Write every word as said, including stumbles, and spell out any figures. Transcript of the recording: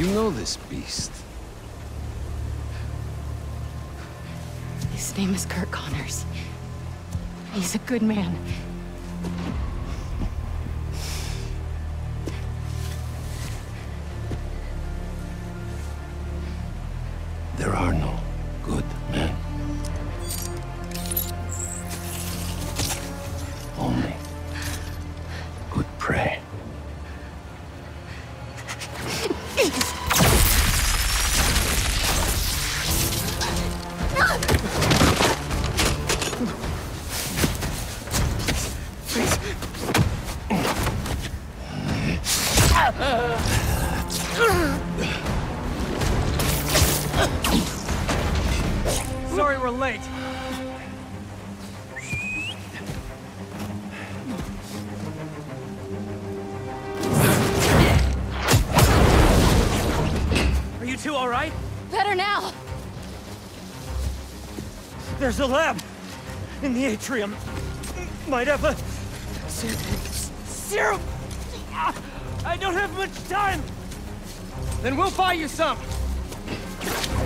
You know this beast. His name is Kurt Connors. He's a good man. There are no good men. Only good prey. Sorry we're late. Are you two all right? Better now! There's a lab in the atrium. Might have a serum. I don't have much time. Then we'll buy you some.